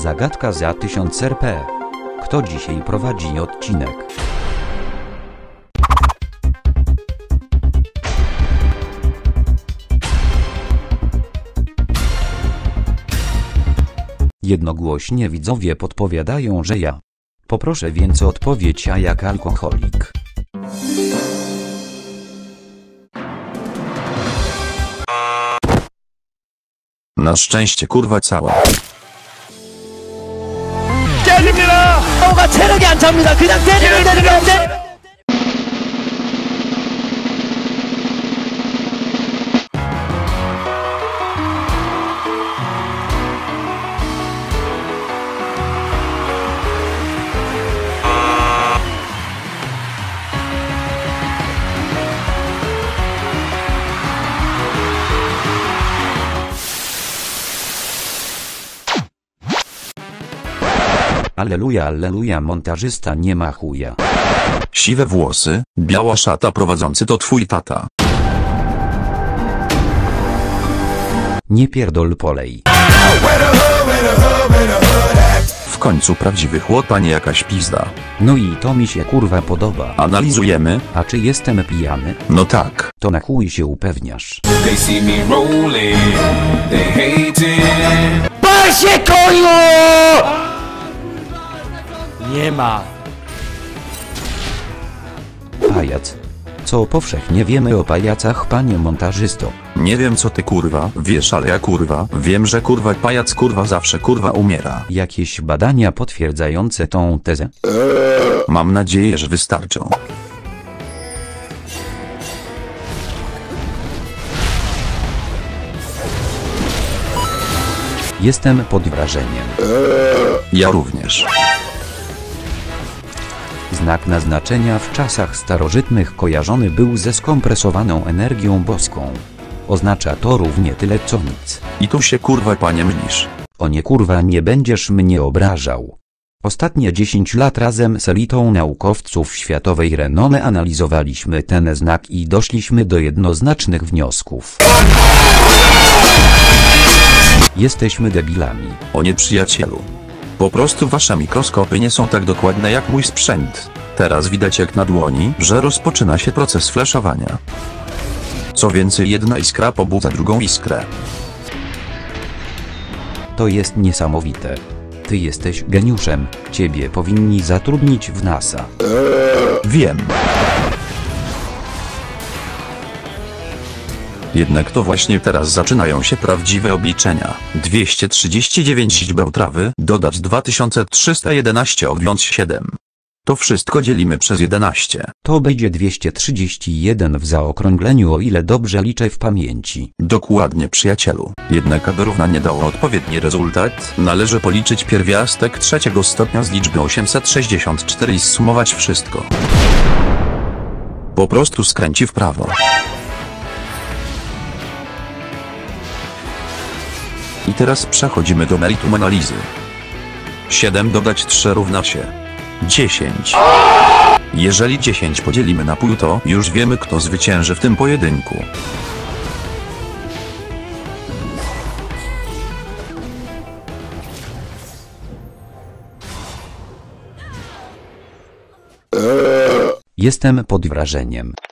Zagadka za 1000 RP. Kto dzisiaj prowadzi odcinek? Jednogłośnie widzowie podpowiadają, że ja. Poproszę więc o odpowiedź, a jak alkoholik. Na szczęście kurwa cała. 때립니다! 가 체력이 안 찹니다. 그냥 때리면 Alleluja, alleluja, montażysta nie ma chuja. Siwe włosy, biała szata, prowadzący to twój tata. Nie pierdol polej. W końcu prawdziwy chłop, a nie jakaś pizda. No i to mi się kurwa podoba. Analizujemy. A czy jestem pijany? No tak. To na chuj się upewniasz. They see me rolling, they hating. Pasie koniu! Nie ma. Pajac. Co powszechnie wiemy o pajacach, panie montażysto? Nie wiem co ty kurwa wiesz, ale ja kurwa wiem, że kurwa pajac kurwa zawsze kurwa umiera. Jakieś badania potwierdzające tą tezę? Mam nadzieję, że wystarczą. Jestem pod wrażeniem. Ja również. Znak naznaczenia w czasach starożytnych kojarzony był ze skompresowaną energią boską. Oznacza to równie tyle co nic. I tu się kurwa panie mylisz. O nie kurwa, nie będziesz mnie obrażał. Ostatnie 10 lat razem z elitą naukowców światowej renomy analizowaliśmy ten znak i doszliśmy do jednoznacznych wniosków. Jesteśmy debilami. O nie przyjacielu. Po prostu wasze mikroskopy nie są tak dokładne jak mój sprzęt. Teraz widać jak na dłoni, że rozpoczyna się proces flaszowania. Co więcej, jedna iskra pobudza drugą iskrę. To jest niesamowite. Ty jesteś geniuszem, ciebie powinni zatrudnić w NASA. Wiem. Jednak to właśnie teraz zaczynają się prawdziwe obliczenia. 239 źródeł trawy, dodać 2311 odjąć 7. To wszystko dzielimy przez 11. To będzie 231 w zaokrągleniu, o ile dobrze liczę w pamięci. Dokładnie przyjacielu. Jednak aby równanie dało odpowiedni rezultat, należy policzyć pierwiastek trzeciego stopnia z liczby 864 i zsumować wszystko. Po prostu skręci w prawo. I teraz przechodzimy do meritum analizy. 7 dodać 3 równa się 10. Jeżeli 10 podzielimy na pół, to już wiemy, kto zwycięży w tym pojedynku. Jestem pod wrażeniem.